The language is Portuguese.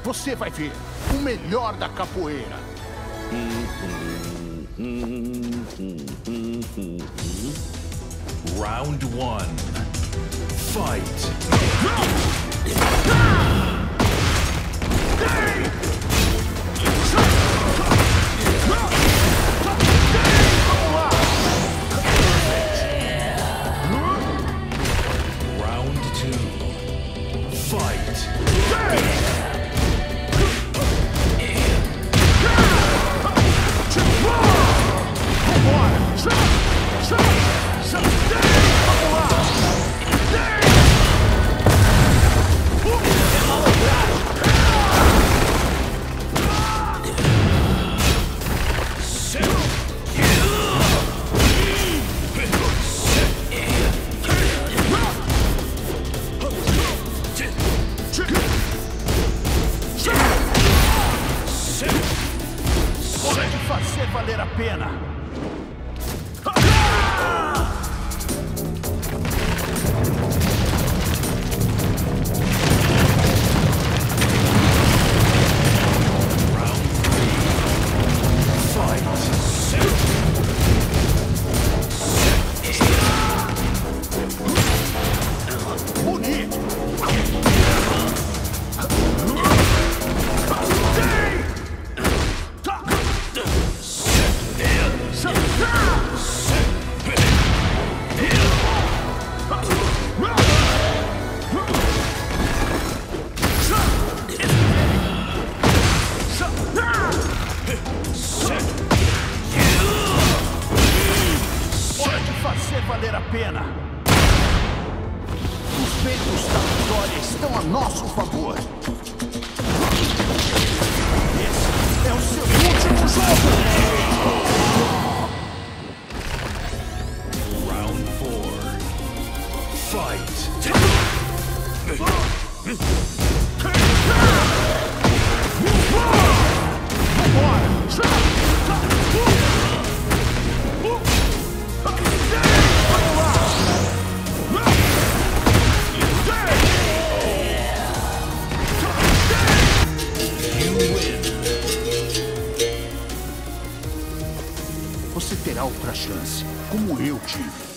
Você vai ver o melhor da capoeira. Round 1. Fight! Round 2. Fight! Hora de fazer valer a pena. Fazer valer a pena. Os ventos da vitória estão a nosso favor. Esse é o seu último jogo. Round 4. Fight! Você terá outra chance, como eu tive.